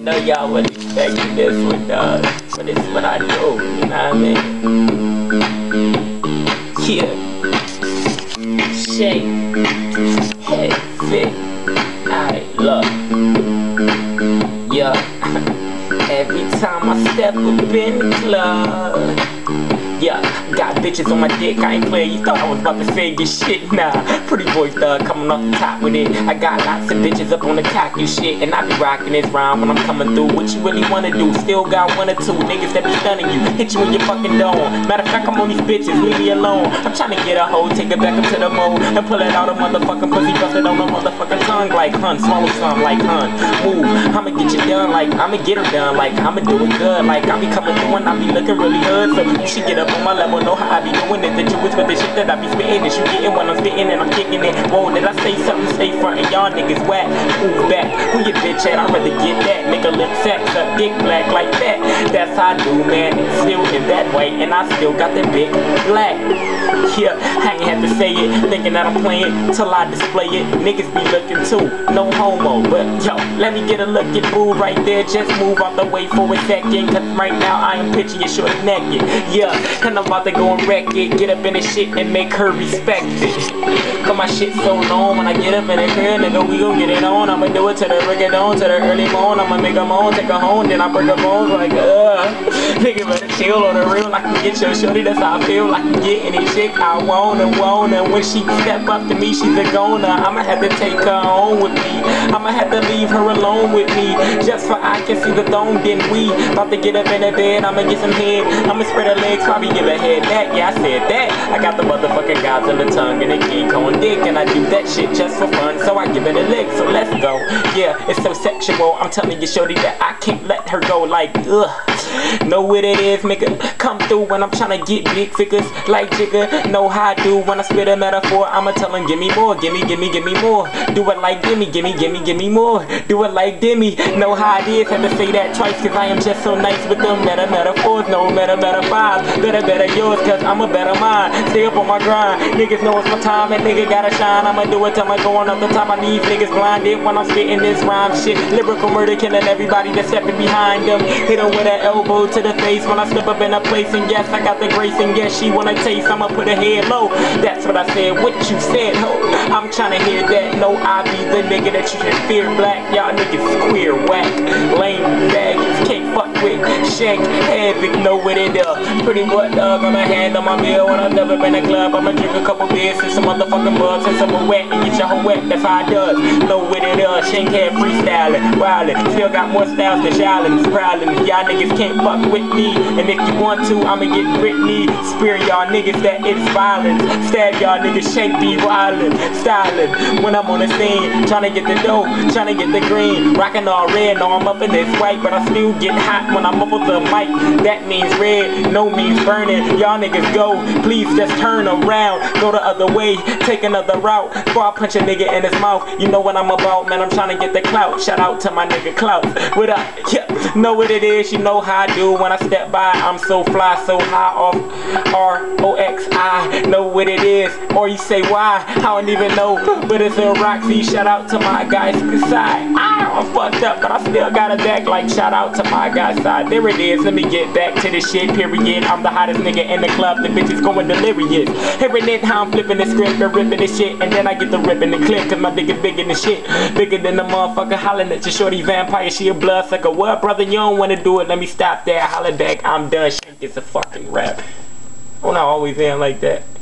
know y'all wasn't expecting this one, dog. But it's what I do, you know what I mean? Yeah. Shake. Head fit. Alright, look. Yeah. Every time I step up in the club. Yeah, got bitches on my dick, I ain't playing. You thought I was about to say this shit? Nah, pretty boy thug coming off the top with it. I got lots of bitches up on the cocky shit, and I be rocking this rhyme when I'm coming through. What you really wanna do? Still got one or two niggas that be stunning you, hit you in your fucking dome. Matter of fact, I'm on these bitches, leave me alone. I'm trying to get a hoe, take it back up to the mode, and pull it out of motherfucking pussy, bust it on the motherfucking tongue like hun. Swallow some like hun. Move, I'ma get you done like I'ma get her done like I'ma do it good like I be coming through and I be looking really good. So you should get up on my level, know how I be doing it. The truth with the shit that I be spitting is you getting when I'm spitting and I'm kicking it. Whoa, did I say something? Stay front and y'all niggas whack. Move back, who your bitch at? I'd rather get that. Make a lip sex, a dick black like that. That's how I do, man. It's still in that way, and I still got that big black. Yeah, I ain't have to say it, thinking that I'm playing till I display it. Niggas be looking too, no homo, but yo, let me get a look at boo right there. Just move out the way for a second, cause right now I am pitching you short naked. Yeah, and I'm about to go and wreck it, get up in the shit and make her respect it. Cause my shit so long, when I get up in the crib, nigga, we gon' get it on. I'ma do it to the break of dawn, to the early morn. I'ma make her moan, take her home, then I break her bones like, nigga better chill on the real. I can get your shorty, that's how I feel. I can get any chick I want. And when she step up to me, she's a goner. I'ma have to take her home with me. I'ma have to leave her alone with me, just so I can see the throne. Then we about to get up in the bed, I'ma get some head. I'ma spread her legs, probably give her head back. Yeah, I said that. I got the motherfucking Godzilla tongue and the King Kong dick, and I do that shit just for fun, so I give it a lick. So let's go. Yeah, it's so sexual. I'm telling you, shorty, that I can't let her go. Like, know what it is, nigga. Come through when I'm trying to get big figures like Jigga. Know how I do when I spit a metaphor. I'ma tell him, give me more, give me more. Do it like gimme more. Do it like Demi. Know how it is, had to say that twice, cause I am just so nice with them metaphors. No metaphors. Better yours, cause I'm a better mind. Stay up on my grind. Niggas know it's my time and nigga gotta shine. I'ma do it till I'm going up the top. I need niggas blinded when I'm spitting this rhyme shit. Lyrical murder killing everybody that's stepping behind them. Hit her with an elbow to the face when I step up in a place. And yes, I got the grace, and yes, she wanna taste. I'ma put her head low. That's what I said, what you said, ho. I'm trying to hear that. No, I be the nigga that you should fear. Black, y'all niggas queer, whack, lame, baggage, can't fuck with, shank, havoc, know what it does. Pretty much dog, I'ma hand on my bill when I've never been in a club. I'ma drink a couple beers and some motherfucking bugs and some wet and get your hoe wet. That's how it does. Know what it does. Shank head freestyling, wildin'. Still got more styles than Shallin', prowlin'. Y'all niggas can't fuck with me, and if you want to, I'ma get Britney. Spear y'all niggas that it's violence. Stab y'all niggas, shank be wildin', stylin'. When I'm on the scene, tryna get the dough, tryna get the green, rockin' all red. No, I'm up in this white, but I still get hot when I'm up with the mic. That means red, no means burning. Y'all niggas go, please just turn around, go the other way, take another route. Before I punch a nigga in his mouth, you know what I'm about, man. I'm tryna get the clout. Shout out to my nigga Clout. What up? Yeah, know what it is. You know how I do when I step by. I'm so fly, so high off ROXI. Know what it is, or you say why? I don't even know, but it's a Roxy. Shout out to my guys side. I'm fucked up, but I still got it back. Like shout out to my guy's side. There it is. Let me get back to this shit. Period. I'm the hottest nigga in the club. The bitches going delirious. Hearing it how I'm flipping the script and ripping the shit, and then I get the ripping the clip. Cause my dick is bigger than shit, bigger than the motherfucker hollering at your shorty vampire. She a bloodsucker. What, brother? You don't wanna do it? Let me stop there. Holla back. I'm done. Shit, it's a fucking rap. When I always end like that.